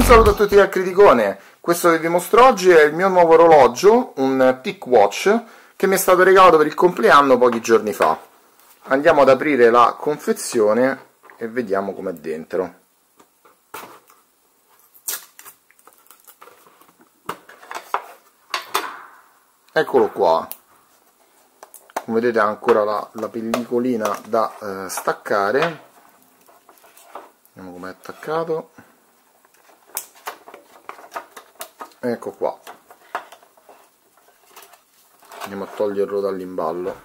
saluto a tutti dal Criticone. Questo che vi mostro oggi è il mio nuovo orologio, un TicWatch, che mi è stato regalato per il compleanno pochi giorni fa. Andiamo ad aprire la confezione e vediamo com'è dentro. Eccolo qua. Come vedete ha ancora la pellicolina da staccare. Vediamo com'è attaccato. Ecco qua. Andiamo a toglierlo dall'imballo.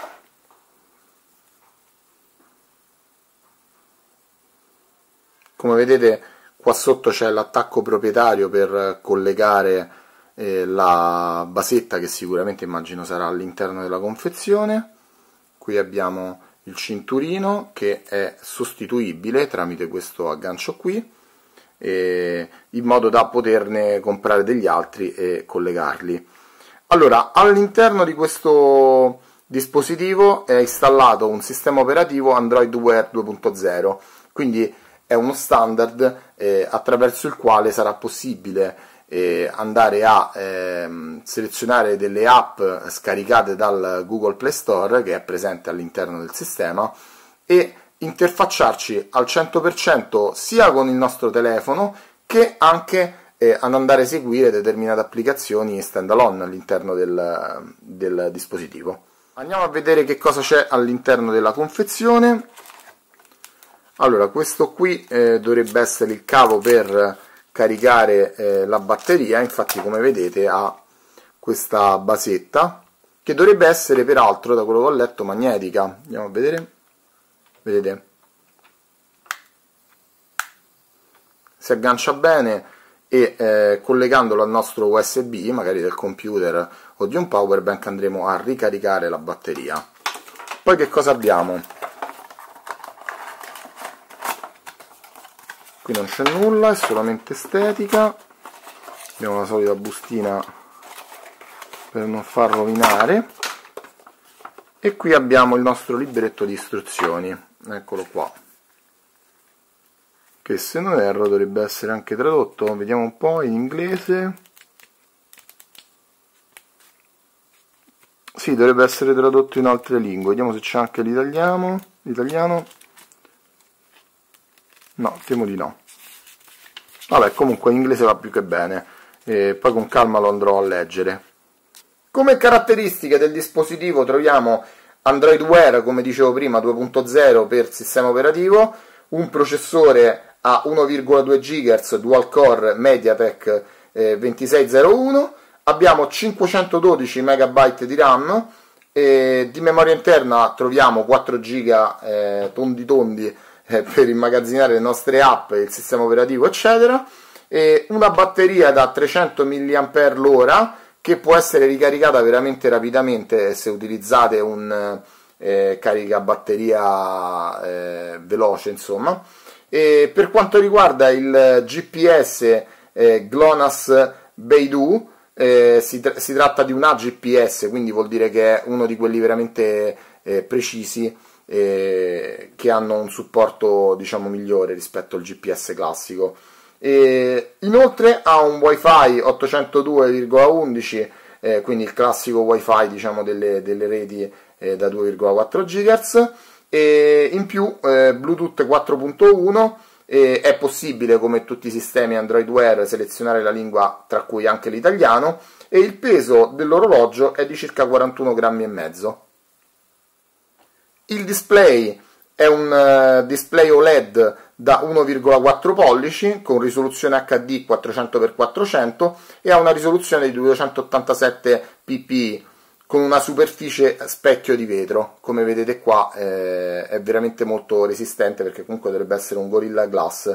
Come vedete qua sotto c'è l'attacco proprietario per collegare la basetta, che sicuramente immagino sarà all'interno della confezione. Qui abbiamo il cinturino che è sostituibile tramite questo aggancio qui, in modo da poterne comprare degli altri e collegarli. Allora, all'interno di questo dispositivo è installato un sistema operativo Android Wear 2.0, quindi è uno standard attraverso il quale sarà possibile andare a selezionare delle app scaricate dal Google Play Store, che è presente all'interno del sistema, e interfacciarci al 100% sia con il nostro telefono che anche ad andare a eseguire determinate applicazioni standalone all'interno del dispositivo. Andiamo a vedere che cosa c'è all'interno della confezione. Allora, questo qui dovrebbe essere il cavo per caricare la batteria. Infatti, come vedete, ha questa basetta che dovrebbe essere, peraltro, da quello che ho letto, magnetica. Andiamo a vedere. Vedete? Si aggancia bene e collegandolo al nostro USB, magari del computer o di un power bank, andremo a ricaricare la batteria. Poi che cosa abbiamo? Qui non c'è nulla, è solamente estetica. Abbiamo la solita bustina per non far rovinare. E qui abbiamo il nostro libretto di istruzioni, eccolo qua, che se non erro dovrebbe essere anche tradotto, vediamo un po', in inglese. Sì, dovrebbe essere tradotto in altre lingue, vediamo se c'è anche l'italiano. No, temo di no. Vabbè, comunque in inglese va più che bene, poi con calma lo andrò a leggere. Come caratteristiche del dispositivo troviamo Android Wear, come dicevo prima, 2.0 per sistema operativo, un processore a 1,2 GHz dual core MediaTek 2601, abbiamo 512 MB di RAM, di memoria interna troviamo 4 GB tondi per immagazzinare le nostre app, il sistema operativo, eccetera, e una batteria da 300 mAh che può essere ricaricata veramente rapidamente se utilizzate un caricabatteria veloce, insomma. E per quanto riguarda il GPS GLONASS Beidou, si tratta di un AGPS, quindi vuol dire che è uno di quelli veramente precisi, che hanno un supporto, diciamo, migliore rispetto al GPS classico. Inoltre ha un wifi 802,11, quindi il classico wifi, diciamo, delle reti da 2,4 GHz, e in più Bluetooth 4.1, è possibile, come tutti i sistemi Android Wear, selezionare la lingua, tra cui anche l'italiano, e il peso dell'orologio è di circa 41,5 grammi. Il display è un display OLED da 1,4 pollici con risoluzione HD 400x400 e ha una risoluzione di 287 ppi con una superficie specchio di vetro. Come vedete qua è veramente molto resistente, perché comunque dovrebbe essere un Gorilla Glass.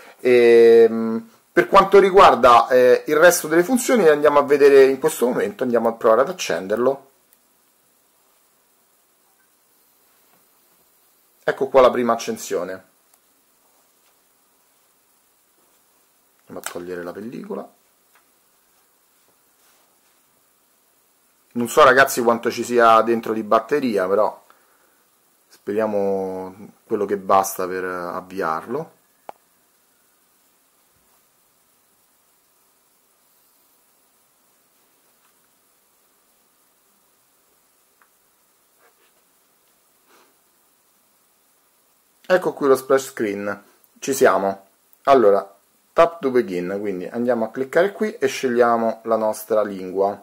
Per quanto riguarda il resto delle funzioni, le andiamo a vedere in questo momento. Andiamo a provare ad accenderlo. Ecco qua la prima accensione. Andiamo a togliere la pellicola. Non so, ragazzi, quanto ci sia dentro di batteria, però speriamo quello che basta per avviarlo. Ecco qui lo splash screen, ci siamo. Allora, tap to begin, quindi andiamo a cliccare qui e scegliamo la nostra lingua,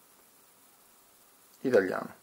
italiano.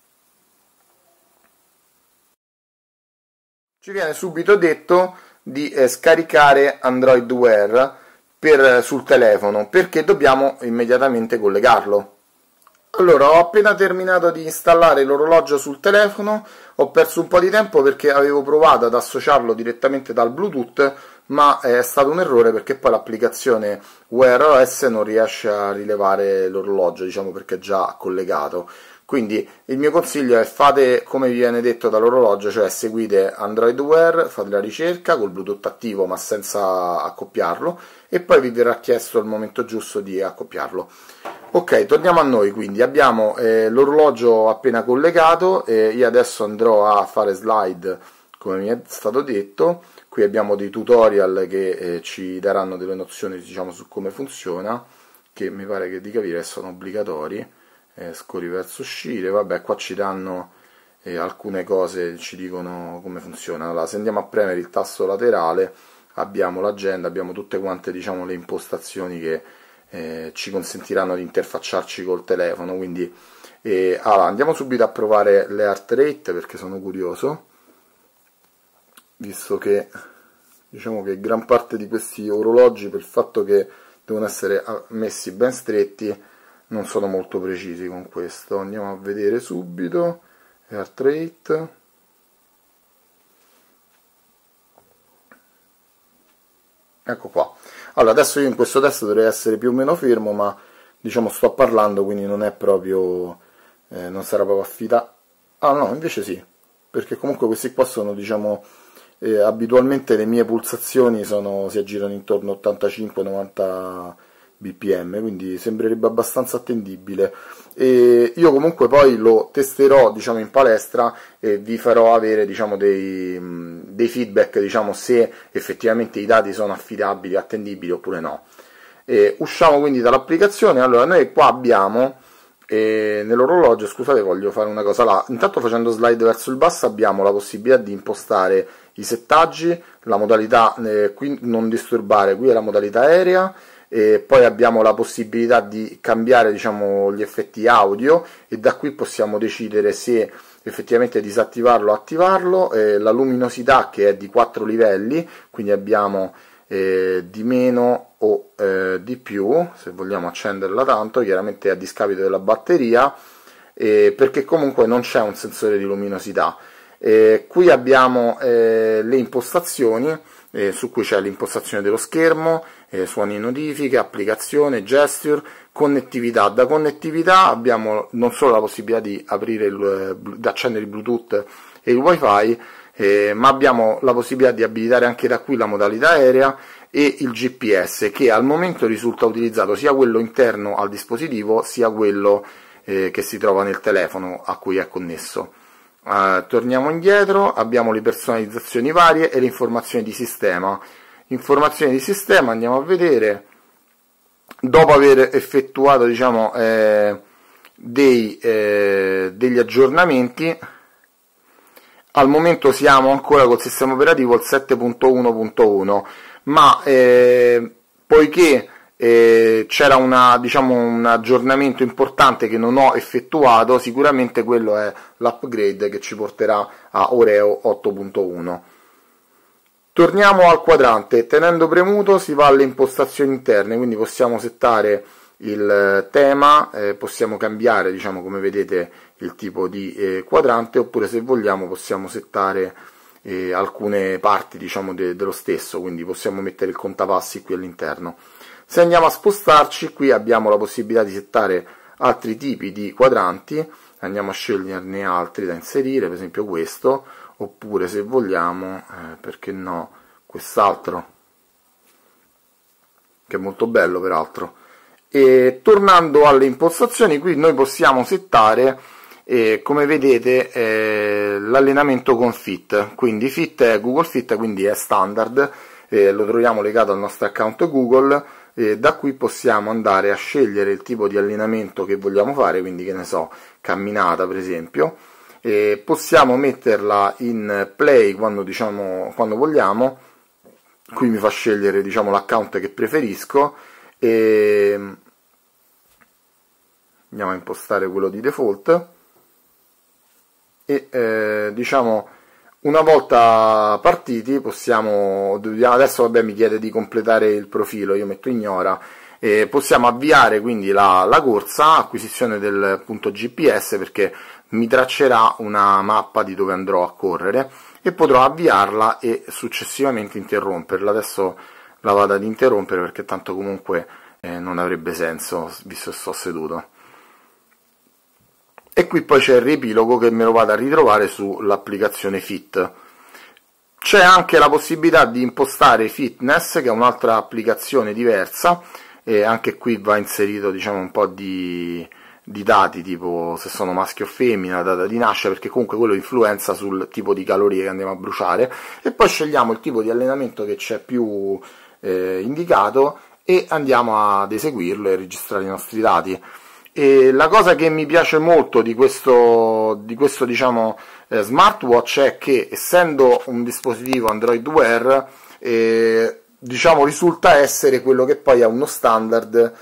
Ci viene subito detto di scaricare Android Wear sul telefono, perché dobbiamo immediatamente collegarlo. Allora, ho appena terminato di installare l'orologio sul telefono, ho perso un po' di tempo perché avevo provato ad associarlo direttamente dal Bluetooth, ma è stato un errore perché poi l'applicazione Wear OS non riesce a rilevare l'orologio, diciamo, perché è già collegato. Quindi il mio consiglio è: fate come vi viene detto dall'orologio, cioè seguite Android Wear, fate la ricerca col Bluetooth attivo ma senza accoppiarlo, e poi vi verrà chiesto il momento giusto di accoppiarlo. Ok, torniamo a noi. Quindi abbiamo l'orologio appena collegato, io adesso andrò a fare slide come mi è stato detto. Qui abbiamo dei tutorial che ci daranno delle nozioni, diciamo, su come funziona, che mi pare che di capire sono obbligatori. Scorri verso uscire, vabbè, qua ci danno alcune cose, ci dicono come funziona. Allora, se andiamo a premere il tasto laterale abbiamo l'agenda, abbiamo tutte quante, diciamo, le impostazioni che ci consentiranno di interfacciarci col telefono. Quindi allora, andiamo subito a provare le heart rate, perché sono curioso, visto che diciamo che gran parte di questi orologi, per il fatto che devono essere messi ben stretti, non sono molto precisi con questo. Andiamo a vedere subito heart rate. Ecco qua. Allora, adesso io in questo test dovrei essere più o meno fermo, ma diciamo sto parlando, quindi non è proprio non sarà proprio affidato. Ah no, invece sì, perché comunque questi qua sono, diciamo, abitualmente le mie pulsazioni si aggirano intorno a 85-90 bpm, quindi sembrerebbe abbastanza attendibile. E io comunque poi lo testerò, diciamo, in palestra e vi farò avere, diciamo, dei feedback, diciamo, se effettivamente i dati sono affidabili, attendibili oppure no. Usciamo quindi dall'applicazione. Allora, noi qua abbiamo nell'orologio, scusate, voglio fare una cosa là. Intanto, facendo slide verso il basso, abbiamo la possibilità di impostare i settaggi, la modalità qui non disturbare, qui è la modalità aerea. E poi abbiamo la possibilità di cambiare, diciamo, gli effetti audio, e da qui possiamo decidere se effettivamente disattivarlo o attivarlo. La luminosità, che è di 4 livelli, quindi abbiamo di meno o di più, se vogliamo accenderla tanto, chiaramente a discapito della batteria, perché comunque non c'è un sensore di luminosità. Qui abbiamo le impostazioni, su cui c'è l'impostazione dello schermo, suoni e notifiche, applicazione, gesture, connettività. Da connettività abbiamo non solo la possibilità di accendere il Bluetooth e il Wi-Fi, ma abbiamo la possibilità di abilitare anche da qui la modalità aerea e il GPS, che al momento risulta utilizzato sia quello interno al dispositivo sia quello che si trova nel telefono a cui è connesso. Torniamo indietro, abbiamo le personalizzazioni varie e le informazioni di sistema. Informazioni di sistema, andiamo a vedere, dopo aver effettuato, diciamo, degli aggiornamenti. Al momento siamo ancora col sistema operativo il 7.1.1, ma poiché c'era diciamo, un aggiornamento importante che non ho effettuato, sicuramente quello è l'upgrade che ci porterà a Oreo 8.1. Torniamo al quadrante. Tenendo premuto si va alle impostazioni interne, quindi possiamo settare il tema, possiamo cambiare, diciamo, come vedete, il tipo di quadrante, oppure se vogliamo possiamo settare alcune parti, diciamo, dello stesso, quindi possiamo mettere il contapassi qui all'interno. Se andiamo a spostarci, qui abbiamo la possibilità di settare altri tipi di quadranti, andiamo a sceglierne altri da inserire, per esempio questo, oppure se vogliamo, perché no, quest'altro, che è molto bello peraltro. E tornando alle impostazioni, qui noi possiamo settare, come vedete, l'allenamento con Fit. Quindi Fit è Google Fit, quindi è standard, lo troviamo legato al nostro account Google. Da qui possiamo andare a scegliere il tipo di allenamento che vogliamo fare, quindi che ne so, camminata per esempio, possiamo metterla in play quando, diciamo, quando vogliamo. Qui mi fa scegliere, diciamo, l'account che preferisco e andiamo a impostare quello di default e diciamo, una volta partiti possiamo, adesso vabbè mi chiede di completare il profilo, io metto ignora, e possiamo avviare quindi la corsa, acquisizione del punto GPS, perché mi traccerà una mappa di dove andrò a correre e potrò avviarla e successivamente interromperla. Adesso la vado ad interrompere perché tanto comunque non avrebbe senso visto che sto seduto. E qui poi c'è il riepilogo che me lo vado a ritrovare sull'applicazione Fit. C'è anche la possibilità di impostare Fitness, che è un'altra applicazione diversa, e anche qui va inserito, diciamo, un po' di dati, tipo se sono maschio o femmina, data di nascita, perché comunque quello influenza sul tipo di calorie che andiamo a bruciare, e poi scegliamo il tipo di allenamento che c'è più indicato e andiamo ad eseguirlo e registrare i nostri dati. E la cosa che mi piace molto di questo diciamo, smartwatch è che, essendo un dispositivo Android Wear, diciamo, risulta essere quello che poi ha uno standard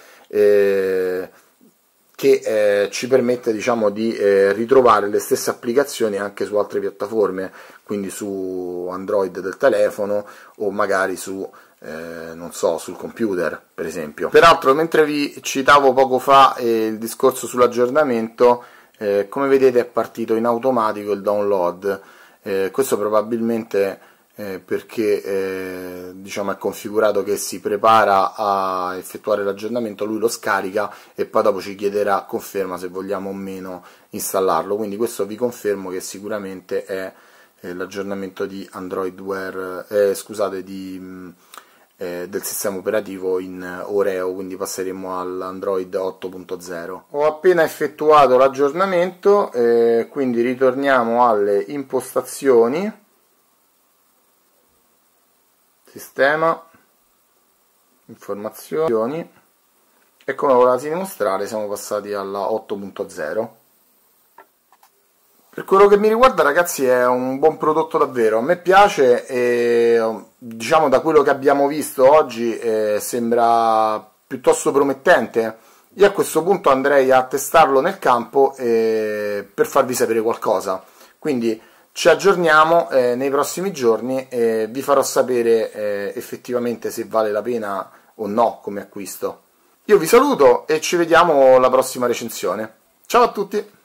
che ci permette, diciamo, di ritrovare le stesse applicazioni anche su altre piattaforme, quindi su Android del telefono o magari su non so, sul computer per esempio. Peraltro, mentre vi citavo poco fa il discorso sull'aggiornamento, come vedete è partito in automatico il download. Questo probabilmente perché diciamo, è configurato che si prepara a effettuare l'aggiornamento, lui lo scarica e poi dopo ci chiederà conferma se vogliamo o meno installarlo. Quindi questo vi confermo che sicuramente è l'aggiornamento di Android Wear, scusate, del sistema operativo in Oreo, quindi passeremo all'Android 8.0. Ho appena effettuato l'aggiornamento, quindi ritorniamo alle impostazioni, sistema, informazioni, e come volevasi dimostrare siamo passati alla 8.0. Per quello che mi riguarda, ragazzi, è un buon prodotto davvero, a me piace e diciamo, da quello che abbiamo visto oggi sembra piuttosto promettente. Io a questo punto andrei a testarlo nel campo per farvi sapere qualcosa, quindi ci aggiorniamo nei prossimi giorni e vi farò sapere effettivamente se vale la pena o no come acquisto. Io vi saluto e ci vediamo alla prossima recensione. Ciao a tutti!